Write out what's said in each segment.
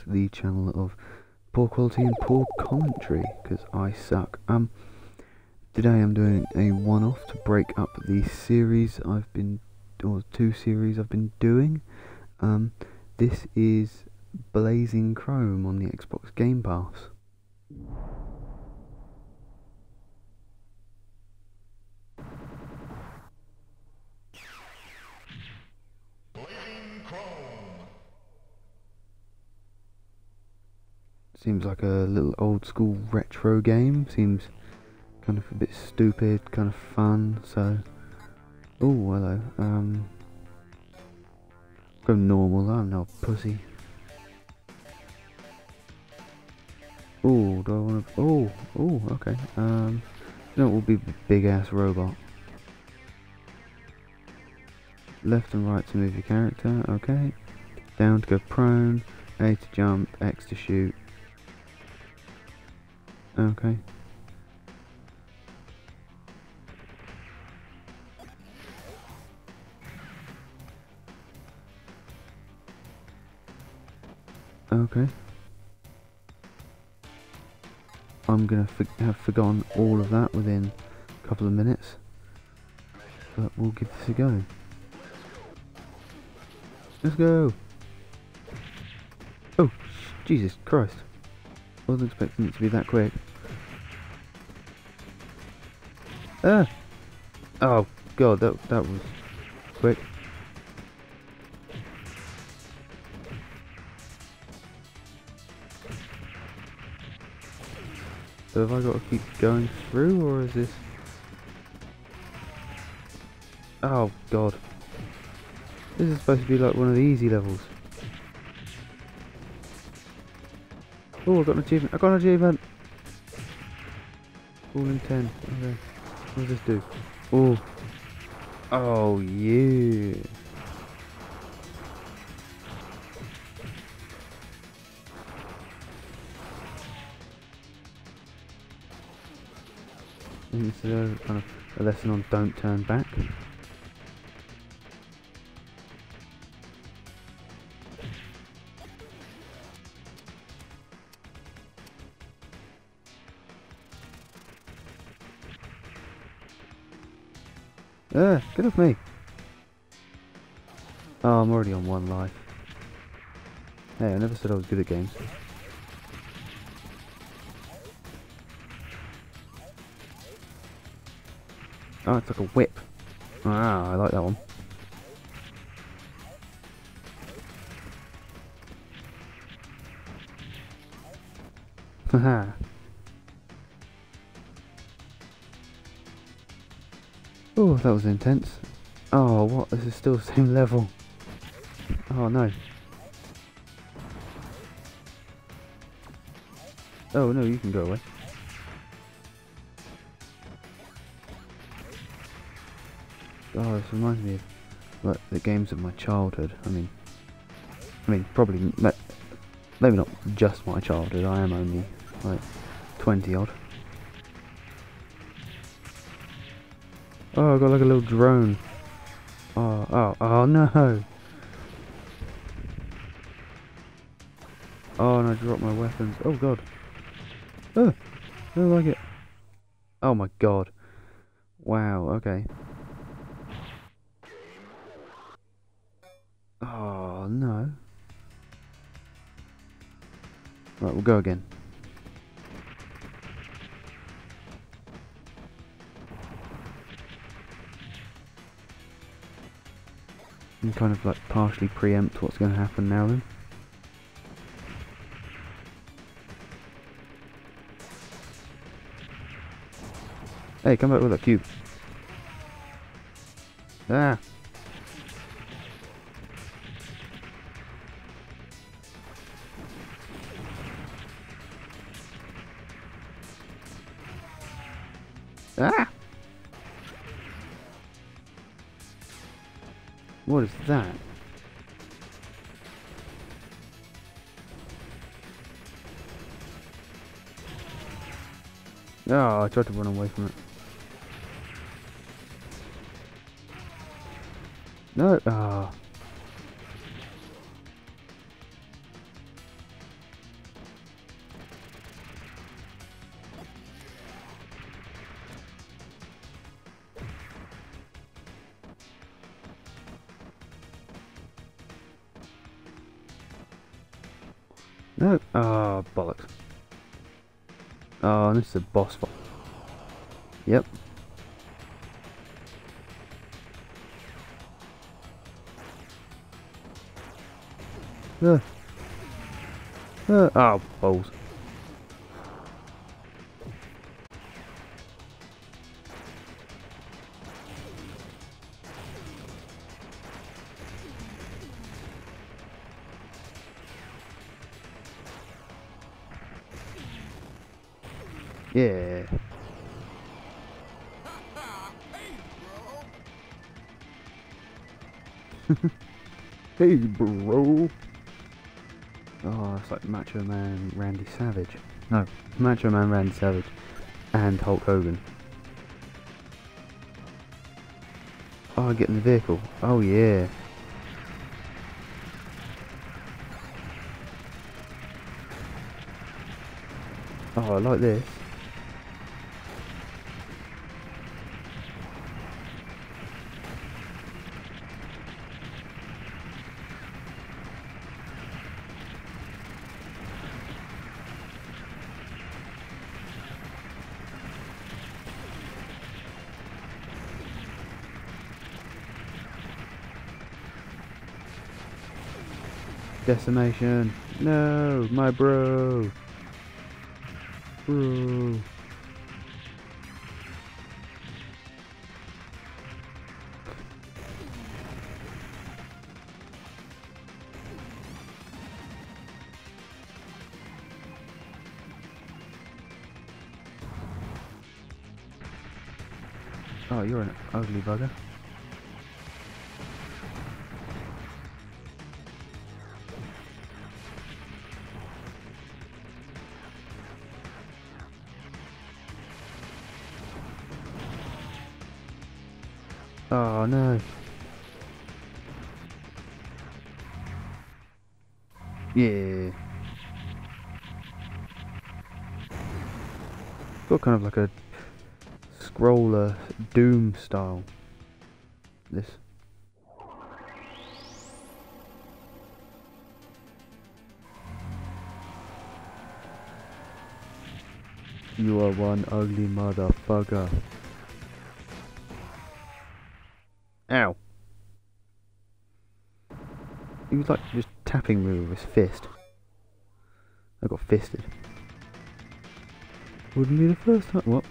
the channel of poor quality and poor commentary, because I suck. Today I'm doing a one-off to break up the series or two series I've been doing. This is Blazing Chrome on the Xbox Game Pass. Seems like a little old school retro game. Seems kind of a bit stupid, kind of fun. So, oh hello. Go normal. I'm not a pussy. Oh, do I want to? Oh, okay. No, it will be a big ass robot. Left and right to move your character. Okay. Down to go prone. A to jump. X to shoot. Okay. Okay. I'm gonna have forgotten all of that within a couple of minutes, but we'll give this a go. Let's go! Oh, Jesus Christ. I wasn't expecting it to be that quick. Ah! Oh God, that was quick. So have I got to keep going through, or is this... Oh God. This is supposed to be like one of the easy levels. Oh, I got an achievement. I got an achievement! All in 10. Okay. What does this do? Oh. Oh, yeah. This is kind of a lesson on don't turn back. Get off me! Oh, I'm already on one life. Hey, I never said I was good at games. Oh, it's like a whip. Ah, I like that one. Haha. Oh, that was intense. Oh, what? This is still the same level. Oh, no. Oh, no, you can go away. Oh, this reminds me of like the games of my childhood. I mean, probably, maybe not just my childhood. I am only like 20 odd. Oh, I got like a little drone. Oh no! Oh, and I dropped my weapons. Oh God! Oh, I don't like it. Oh my God! Wow. Okay. Oh no! Right, we'll go again. And kind of like partially preempt what's going to happen now then. Hey, come back with that cube. Ah! Ah! What is that? Oh, I tried to run away from it. No, ah. No. Oh, bollocks. Oh, this is a boss fight. Yep. Oh, balls. Yeah. Hey, bro. Oh, it's like Macho Man Randy Savage. No, Macho Man Randy Savage and Hulk Hogan. Oh, I get in the vehicle. Oh, yeah. Oh, I like this. Decimation. No, my bro. Bro. Oh, you're an ugly bugger. Oh no. Yeah. Got kind of like a scroller Doom style. This. You are one ugly motherfucker. Ow. He was like just tapping me with his fist. I got fisted. Wouldn't be the first time. What?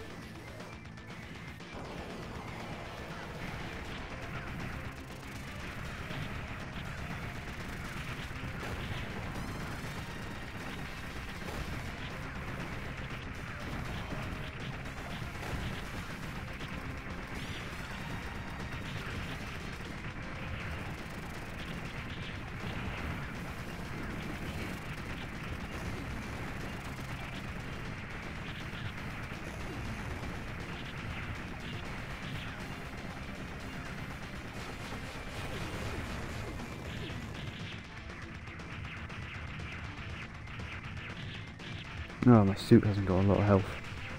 No, my suit hasn't got a lot of health.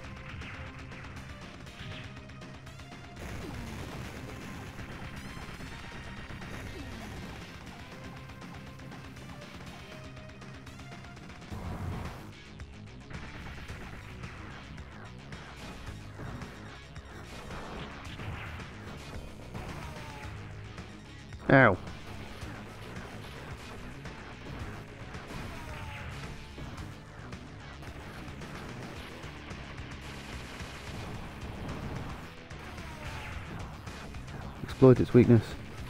Ow. Exploit its weakness.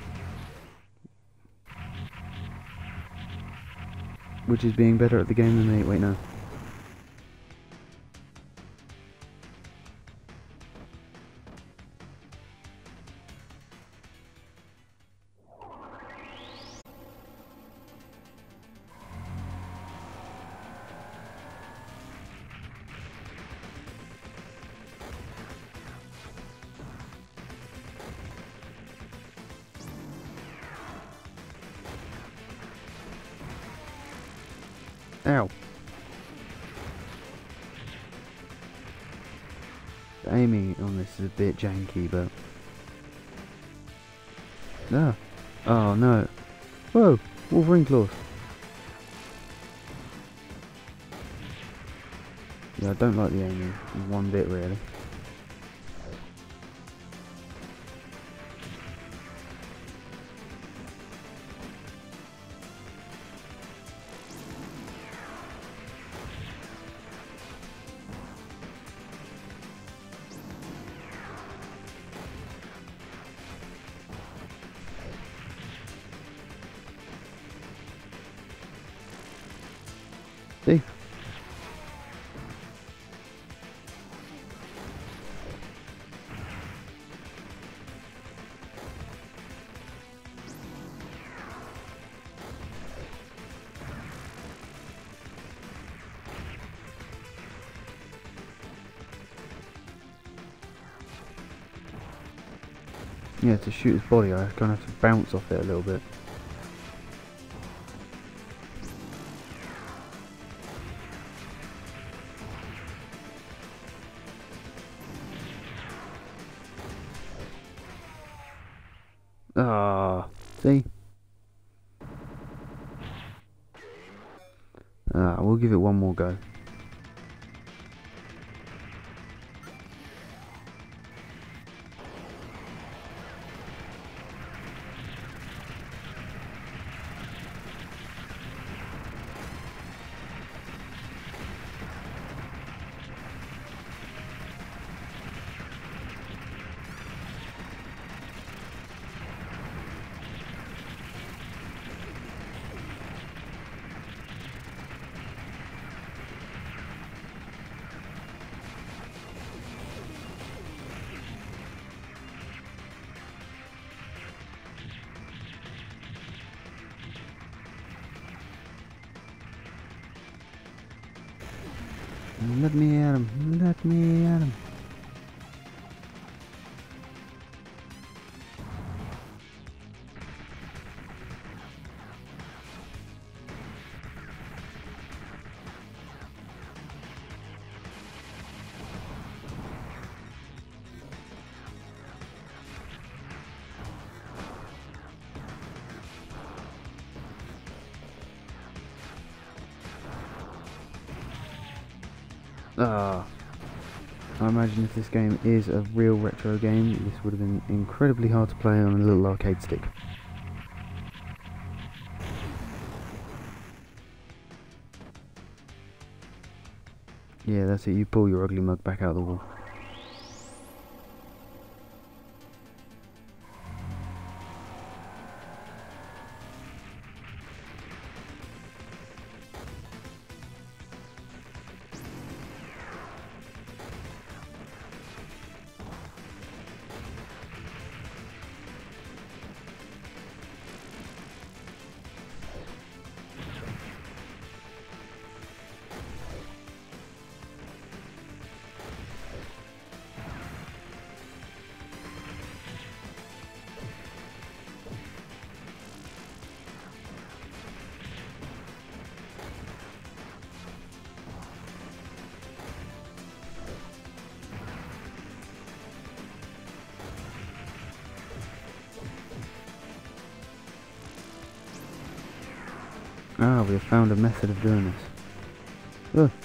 Which is being better at the game than me. Wait, no. Ow. The aiming on this is a bit janky, but... No. Oh, no. Whoa! Wolverine claws. Yeah, I don't like the aiming one bit really. See? Yeah, to shoot his body I kind of have to bounce off it a little bit. Ah, see? We'll give it one more go. Let me at him, let me at him. I imagine if this game is a real retro game, this would have been incredibly hard to play on a little arcade stick. Yeah, that's it, you pull your ugly mug back out of the wall. We have found a method of doing this. Ugh.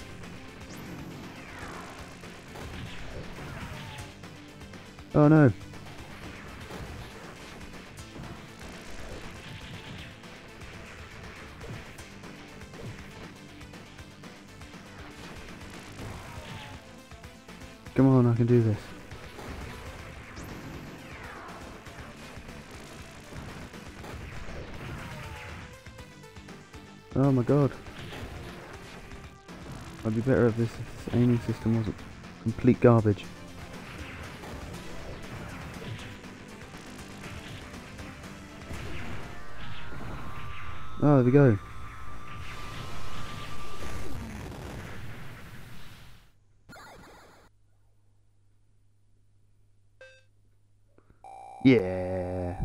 Oh no. Come on, I can do this. Oh my god. I'd be better if this aiming system wasn't complete garbage. Oh, there we go. Yeah.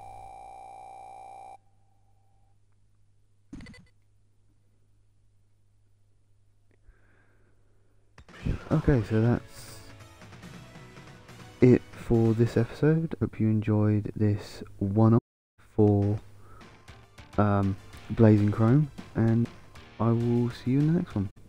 Okay, so that's it for this episode. Hope you enjoyed this one-off for Blazing Chrome, and I will see you in the next one.